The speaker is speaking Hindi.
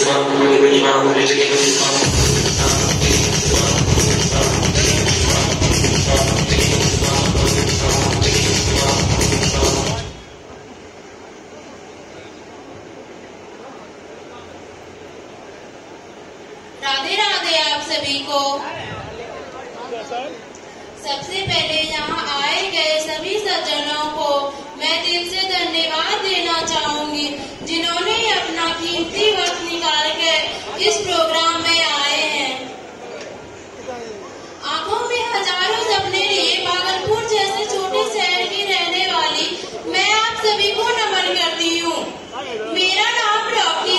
राधे राधे आप सभी को। सबसे पहले यहाँ आए गए सभी सज्जनों को मैं दिल से धन्यवाद देना चाहूंगी, जिन्होंने अपना कीमती वक्त निकाल कर इस प्रोग्राम में आए हैं। आंखों में हजारों सपने लिए भागलपुर जैसे छोटे शहर की रहने वाली मैं आप सभी को नमन करती हूँ। मेरा नाम रॉकी